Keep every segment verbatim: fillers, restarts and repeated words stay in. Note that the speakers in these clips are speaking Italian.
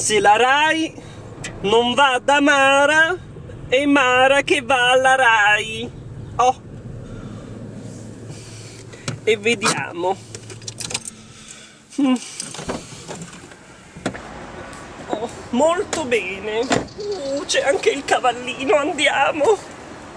se la Rai non va da Mara, è Mara che va alla Rai. Oh. E vediamo. Mm. Oh, molto bene. Uh, c'è anche il cavallino, andiamo.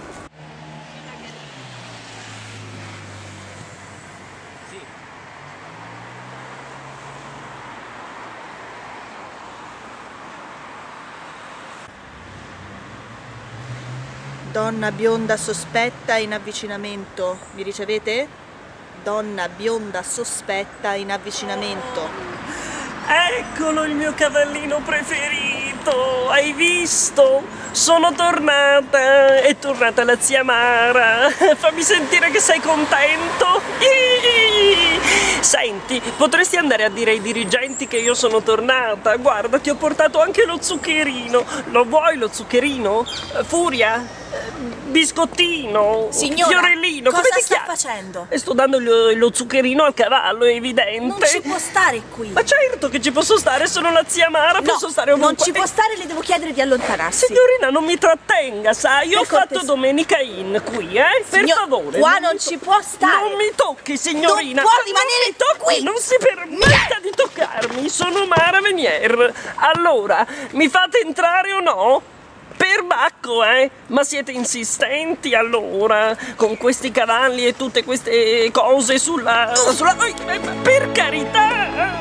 Donna bionda sospetta in avvicinamento. Mi ricevete? Donna bionda sospetta in avvicinamento. Eccolo il mio cavallino preferito, hai visto? Sono tornata, è tornata la zia Mara, fammi sentire che sei contento. Iii! Senti, potresti andare a dire ai dirigenti che io sono tornata, guarda ti ho portato anche lo zuccherino, lo vuoi lo zuccherino? Furia? Biscottino, Signora, fiorellino, cosa come ti sta chiami? facendo? E sto dando lo, lo zuccherino al cavallo, è evidente. Non ci può stare qui. Ma certo che ci posso stare, sono la zia Mara, No, posso stare ovunque. non ci può stare, le devo chiedere di allontanarsi. Signorina, non mi trattenga, sai, io ho Per fatto cortesia. Domenica in qui, eh? Per Signor- favore. qua mi non to- ci può stare. Non mi tocchi, signorina. Non può Non rimanere mi tocchi, qui. non si permetta di toccarmi, sono Mara Venier. Allora, mi fate entrare o no? Perbacco, eh? Ma siete insistenti allora, con questi cavalli e tutte queste cose sulla... sulla... Per carità!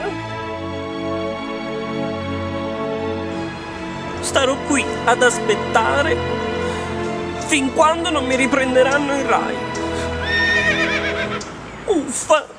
Starò qui ad aspettare fin quando non mi riprenderanno in Rai. Uffa!